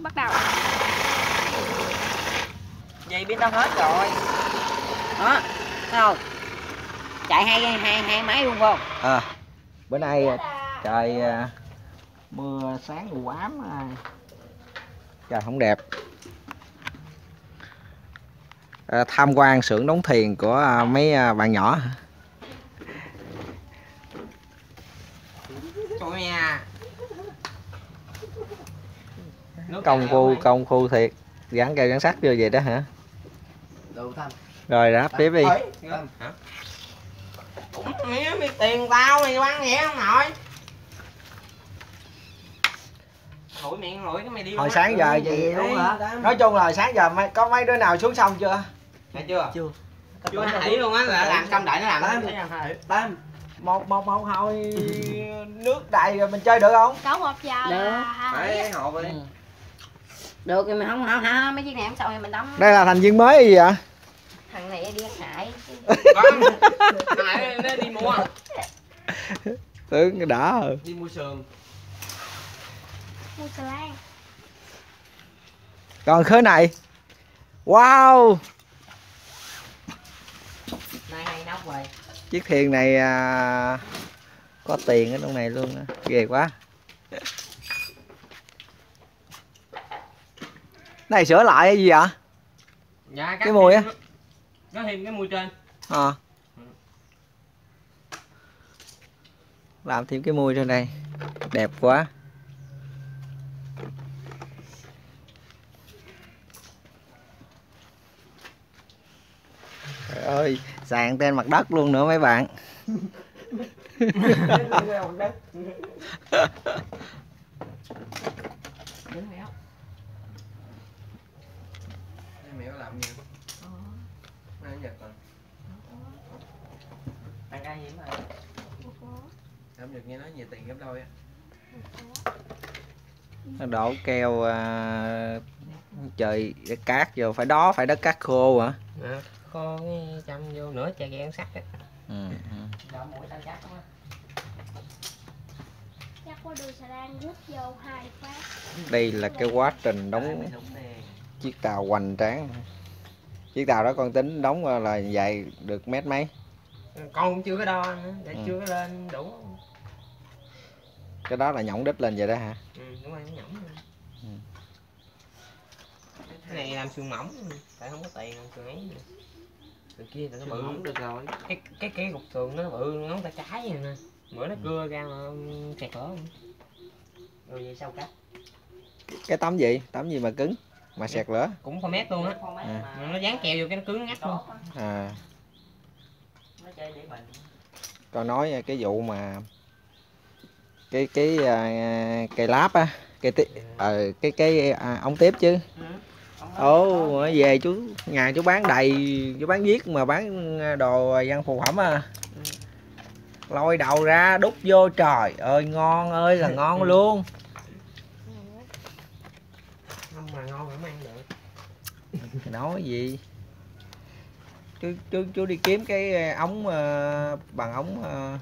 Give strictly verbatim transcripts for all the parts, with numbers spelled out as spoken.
bắt đầu. Gì biết tao hết rồi. Đó, thấy không? Chạy hai hai hai máy luôn không? À, bữa nay trời mưa sáng u ám, trời không đẹp. À, tham quan xưởng đóng thuyền của mấy bạn nhỏ. Trời nha. Công phu công phu thiệt, gắn keo gắn sắt vô vậy đó hả? Rồi đáp tiếp đi. Hả? Cũng mày tiền tao mày quăng vậy không nội? Lủi miệng lủi cái mày đi. Hồi sáng giờ gì luôn hả? Nói chung là sáng giờ mấy có mấy đứa nào xuống sông chưa? Nghe chưa? Chưa. Chưa hãy luôn á, là làm xong đợi nó làm. Tam một một một hồi nước đầy rồi mình chơi được không? Có một giờ là Đấy, hộp đi. Được thì mình không hả hả mấy chiếc này không xong thì mình đóng. Đây là thành viên mới gì vậy? Thằng này đi hại. Thằng này nó đi mua. Tưởng cái đã rồi. Đi mua sườn. mua xà lan. Còn khối này. Wow. Nay hay nóc rồi. Chiếc thuyền này à, có tiền ở trong này luôn á, ghê quá. Này sửa lại cái gì vậy? Dạ, cái mùi á. Nó thêm cái mùi trên. À. Làm thêm cái mùi trên đây. Đẹp quá. Trời ơi, sàn trên mặt đất luôn nữa mấy bạn. Mẹ có làm nhiều. Nó giật rồi. Ăn cái gì mà. Làm được nghe nói nhiều tiền gấp đôi á. Nó đổ keo à, trời cát vô, phải đó phải đất cát khô hả? À, kho cái châm vô nửa chai keo sắt á. Ừ, ừ. Chắc có đưa xà lan rút vô hai phát. Đây là cái quá trình đóng chiếc tàu hoành tráng. Chiếc tàu đó con tính đóng là dài được mét mấy? Con cũng chưa có đo nữa, để Ừ. chưa có lên đủ. Cái đó là nhõng đít lên vậy đó hả? Ừ, đúng rồi, nó nhõng. Ừ. Cái này làm xương mỏng, tại không có tiền làm xương ấy. Từ kia là nó bự. Không được rồi. Cái cái cái cục xương nó bự ngón tay trái vậy nè. Bữa nó cưa ra mà sẹt lỗ. Rồi vậy sao cắt? Cái tấm gì? Tấm gì mà cứng mà sẹt lửa? Cũng format luôn á. À. Mà nó dán keo vô cái nó cứng ngắt luôn. À. Nó chơi để bình. Con nói cái vụ mà cái cái uh, cây láp á, cây tí, ờ, cái cái à, ống tiếp chứ. Ồ, oh, về chú nhà chú bán đầy, chú bán viết mà bán đồ văn phòng phẩm à. Lôi đầu ra đút vô, trời ơi ngon ơi là ngon luôn. Không mà ngon cũng ăn được. Nói gì? Chú chú chú đi kiếm cái ống uh, bằng ống uh,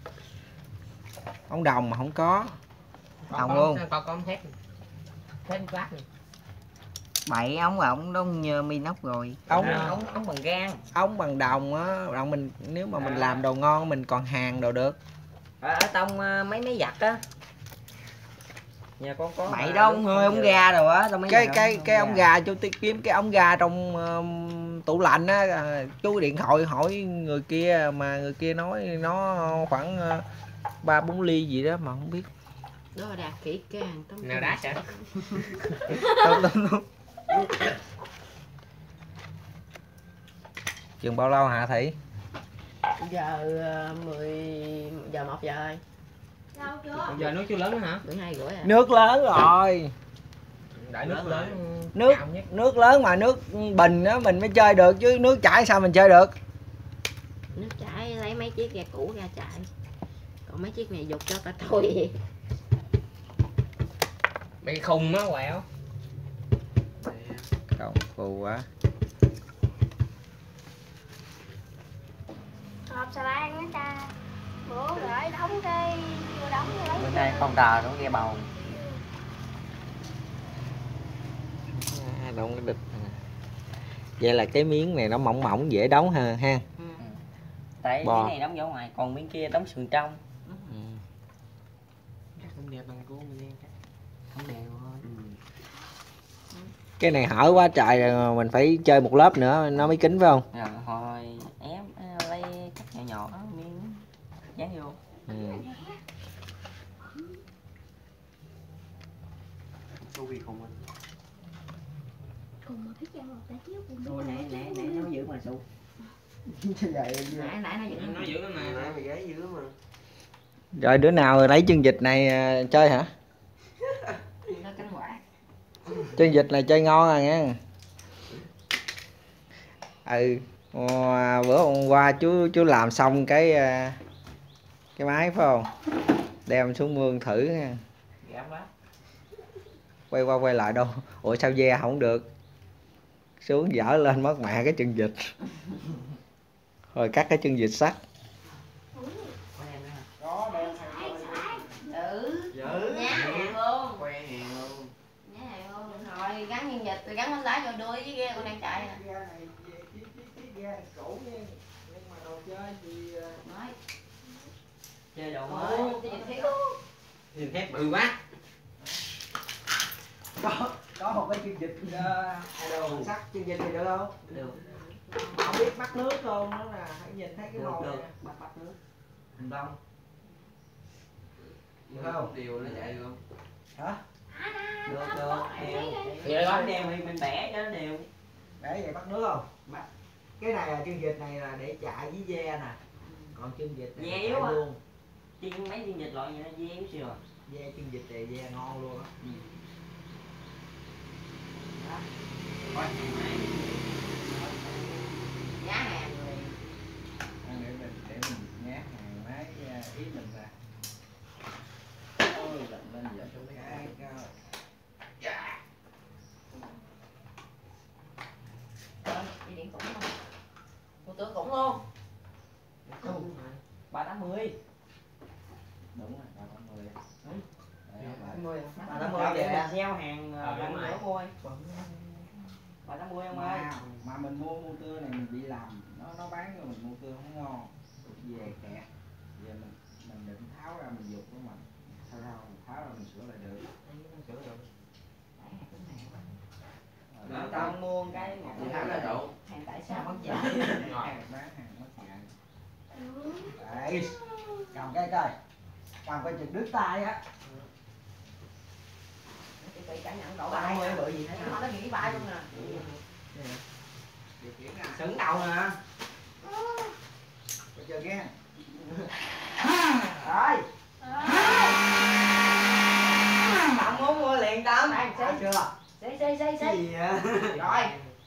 ống đồng mà không có. Đồng luôn. Còn con thép. Thép lát này. Bảy ống rồi ống đó nhờ mi nóc rồi. Ống À, ống ống bằng gan. ống bằng đồng á, đồng mình nếu mà mình làm đồ ngon mình còn hàng đồ được. Ở, ở trong uh, mấy mấy giặt á. Nhà con có. Bảy đó ông hơi ống gà rồi á, trong mấy Cái giặt cái đó, cái ống gà chú kiếm cái ống gà trong uh, tủ lạnh á, chú điện thoại hỏi người kia mà người kia nói nó khoảng ba uh, bốn ly gì đó mà không biết. đó là đạt kỹ càng tấm Nào đá sẽ. Chừng bao lâu hả Thị? giờ uh, mười giờ một giờ rồi. Lâu chưa? Giờ nước chưa lớn nữa hả? mười hai rưỡi à. Nước lớn rồi. Đợi nước lớn. Nước Cạo nhất. nước lớn mà nước bình á mình mới chơi được chứ nước chảy sao mình chơi được. Nước chảy lấy mấy chiếc gà cũ ra chạy. Còn mấy chiếc này dục cho ta thôi vậy. Bị khùng á quẹo. Không, phù quá. Hộp xà lan đó cha. Bữa rồi đóng cái vừa đóng vừa lấy. Bên đây con tờ nó nghe bầu. đóng cái đít. Vậy là cái miếng này nó mỏng mỏng dễ đóng hơn ha. Ừ. Tại Bò. cái này đóng vỏ ngoài, còn miếng kia đóng sườn trong. Ừ. Chắc không đẹp bằng của mình chắc. Không đều thôi. Cái này hở quá trời rồi, mình phải chơi một lớp nữa nó mới kín phải không? Rồi hồi ém lấy cắt nhỏ nhỏ miếng dán vô. Ừ. Su vì cùng anh. Cùng mà phải chăng một tay chiếu cùng Ủa, nãy nãy nãy nó giữ mà sụ. Vậy Nãy nãy nó giữ. Nó giữ lắm mà. Nãy mày ghé giữ mà. Rồi đứa nào lấy chân vịt này à, chơi hả? Nó cánh quả. Chân vịt này chơi ngon à nghe. Ừ, à, bữa hôm qua chú chú làm xong cái à, cái máy phải không? Đem xuống mương thử nha. Gạp quá. Quay qua quay lại đâu. Ủa sao ve không được? Xuống dở lên mất mẹ cái chân vịt. Rồi cắt cái chân vịt sắt. Có đem giữ. Giữ. Nhá hàng luôn. Quen hàng luôn. Nhá hàng luôn. Rồi gắn nhân vịt rồi gắn bánh lá vô đuôi với ghe con đang chạy nè. Nói. Chơi đồ Ôi, mới. cái vịt thiếu. Nhìn thép bự quá. Có có một cái chân vịt uh, sắt chân vịt thì được không? Được. Không biết bắt nước không? Nó là hãy nhìn thấy cái Được màu được. này. Bắt bắt nước. Hình bông. Được không? Điều nó chạy được không? Hả? Được được. Đều. Vậy đó đều thì mình bẻ cho nó đều. Để vậy bắt nước không? Bắt. Cái này là chân vịt này là để chạy với ve nè. Còn chân vịt này Ve là yếu chạy à. luôn. Chiên mấy chiên vịt loại vậy nó dê yếu xíu à. Ve chân vịt này ve ngon luôn á. Ừ. Coi hàng máy. Nhá hàng rồi. Để mình để mình nhát hàng máy ý mình ra. Ôi lạnh lên giờ xuống cái cao. Rồi, đi điện cũng không? Cô tưởng cũng luôn. ba tám mươi. Đúng rồi, ba tám mươi. Ừ. ba Mười. tám mươi Để vậy mình á. gieo hàng Ờ, gần đúng nữa rồi. thôi. ba tám mươi ông ơi. Mà, mà mình mua mua tươi này mình bị làm nó nó bán cho mình mua tươi không ngon, về kẹt, giờ mình mình định tháo ra mình dục của mình, sau đó mình tháo ra mình sửa lại được. Sửa được. Ờ, Mà tao mua cái một Thì cái tháo ra độ. Hàng tại sao mất giá? Hàng bán hàng mất dạng. Đấy, cầm cái coi, cầm cái chừng đứt tay á. Chị phải cả nhận đổ ba bài. mươi bự gì thế Nó nào? nó nghỉ bài luôn nè. Điều khiển nè, Sững đầu nè. coi chờ nghe. Rồi. Tao muốn mua liền Tâm. Đây, Thấy xí. chưa? Xí, xí, xí, xí. Gì vậy? Rồi.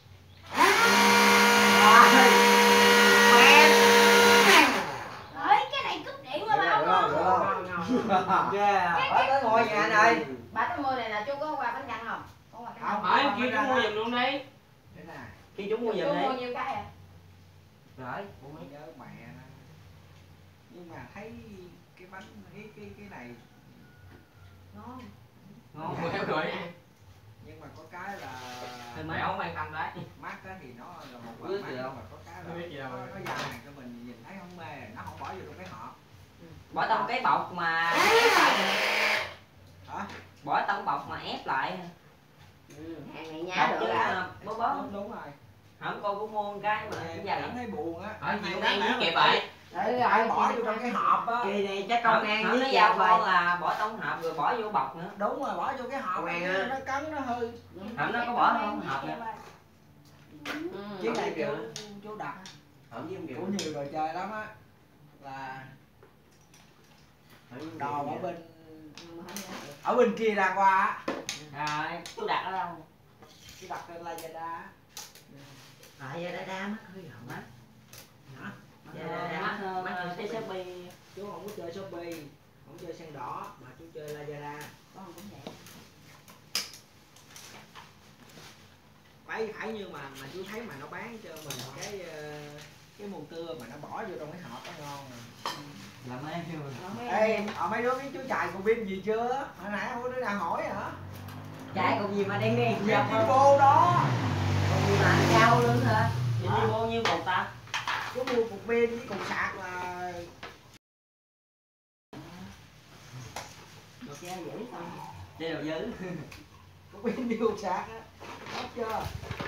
Ơi, cái này cúp điện mà bao ngon. Ngon, ngon. Yeah. Ở tới ngôi nhà này. Ba tám mươi này là chú có qua bánh căn không? Có qua căn Không. không? Hỏi kêu chú mua giùm luôn đi. Thế nè, Kêu chú mua Chú giùm mua đi. nhiêu cái à? Rồi. cũng mấy nhớ mẹ nè. Nhưng mà thấy cái bánh cái cái cái này Ngon. Ngon quá rồi. nhưng mà có cái là Thì mày không quan tâm đấy. mát á thì nó là một Biết loại mát gì đâu. nhưng mà có cái là Biết gì đâu. nó, nó giao hàng cho mình nhìn thấy không mê, nó không bỏ vô trong cái hộp. Bỏ trong cái bọc mà ép lại. Hả? Bỏ trong bọc mà ép lại. Ừ, hàng này nhá Bọc được chứ à. bố bố. Đúng, đúng rồi. Không cô cũng mua một cái mà Em cũng vậy. cảm thấy buồn á. Ở Hay nhiều lắm ăn á. với kịp vậy. Đấy Phải rồi. bỏ vô trong cái hộp á. Kỳ này chắc con ăn với nó giao giao con vậy. là bỏ trong hộp rồi bỏ vô bọc nữa. Đúng rồi, bỏ vô cái hộp Con ăn á, á. nó cắn nó hư. Không nó có bỏ trong hộp nữa. Ừ. Chiếc này chú chú đặt Không với của nhiều người chơi lắm á, là đò ở bên ở bên kia ra qua á, Rồi, chú đặt ở đâu? chú đặt trên Lazada. À, giờ đã đa mắt hơi rộng á. Hả? Dạ, dạ, dạ. Mắc hơn Mắc hơn cái Shopee. Shopee. Chú không có chơi Shopee, không chơi sen đỏ mà chú chơi Lazada. Con cũng vậy. Phải phải như mà mà chú thấy mà nó bán cho mình cái ờ, cái mùn tưa mà nó bỏ vô trong cái hộp nó ngon rồi. Là mấy em Rồi mấy Ê, em ở mấy đứa biết chú chạy con pin gì chưa? Hồi nãy không có đứa nào hỏi hả? Chạy còn gì mà đen đen Cái vô đó. còn gì mà ăn cao luôn hả? Vậy đi bao nhiêu một ta? Chú mua cục pin với cục sạc là Một xe giữ xong. Đeo dữ. cục pin với cục sạc á. Hết chưa?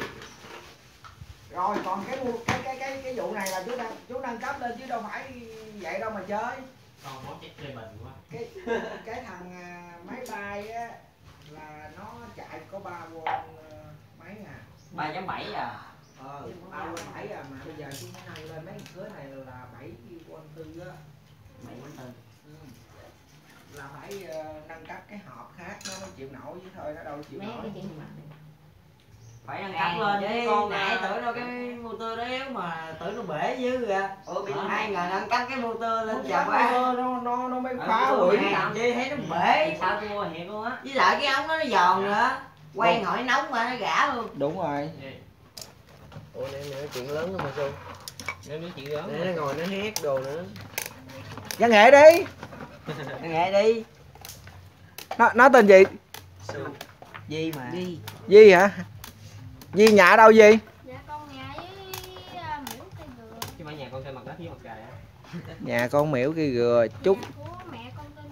Rồi còn cái mua cái cái cái cái vụ này là chú đang chú nâng cấp lên chứ đâu phải vậy đâu mà chơi. Còn món chết chơi bình quá. Cái cái thằng à, máy bay á là nó chạy có ba vôn à, mấy à. ba chấm bảy à. Ờ, ba vôn bảy à mà bây giờ chú mới nâng lên mấy cửa này là bảy vôn tư á. Mày quên từ. Ừ. Là phải uh, nâng cấp cái hộp khác nó mới chịu nổi chứ thôi nó đâu chịu Mấy nổi. cái chuyện mặt này. Phải nâng cấp Càng lên chứ chứ con nãy nãy tưởng tưởng đâu đâu cái cái motor đó yếu mà tưởng nó bể dữ kìa. Ủa bị Hai ngàn nâng cấp cái motor lên Nâng chà cấp quá. nó nó nó nó mới Ờ, phá cái hủy. motor này. Chi thấy nó bể. sao tôi mua hiện luôn á. Với lại cái ống đó nó giòn nữa. Quay hỏi nóng mà nó gã luôn. Đúng rồi. Ủa nè nè chuyện lớn lắm mà Xuân. Nếu nói chuyện lớn. Nè nó ngồi nó hét đồ nữa. Văn nghệ đi. Nó nghe đi. Nó nó tên gì? Gì mà. Gì. Di hả? Di nhà ở đâu Di? Dạ con nhà với à, miễu cây dừa. Chứ mà nhà con xây mặt đất với mặt trời á. Nhà con miễu kia gừa chút. Nhà của mẹ con tên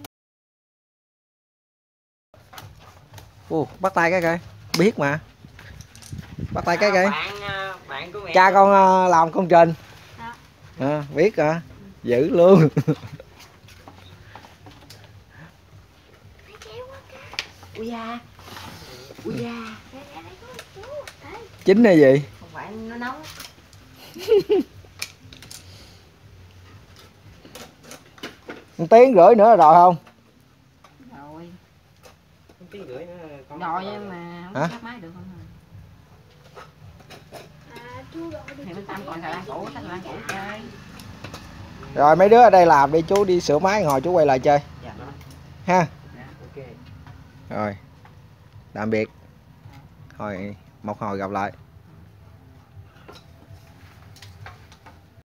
Ồ, bắt tay cái coi. Biết mà. Bắt tay cái coi. Bạn bạn của mẹ. Cha con uh, làm công trình. Dạ. À, biết hả? Dữ luôn. Thấy kéo quá ca. Ui da. Ui da. Dạ dạ đây có một chú. Đấy. Chính là gì? Không phải nó nóng. một tiếng rưỡi nữa là rồi không? Rồi. Một tiếng rưỡi nữa con. Rồi nhưng mà không Hả? cắt máy được không hả? À chú gọi được. Thì bên Tâm còn xà lan cũ, xà lan cũ chơi. Rồi mấy đứa ở đây làm đi, chú đi sửa máy ngồi chú quay lại chơi. Dạ. Ha. Dạ, ok. Rồi. Tạm biệt. Hồi một hồi gặp lại.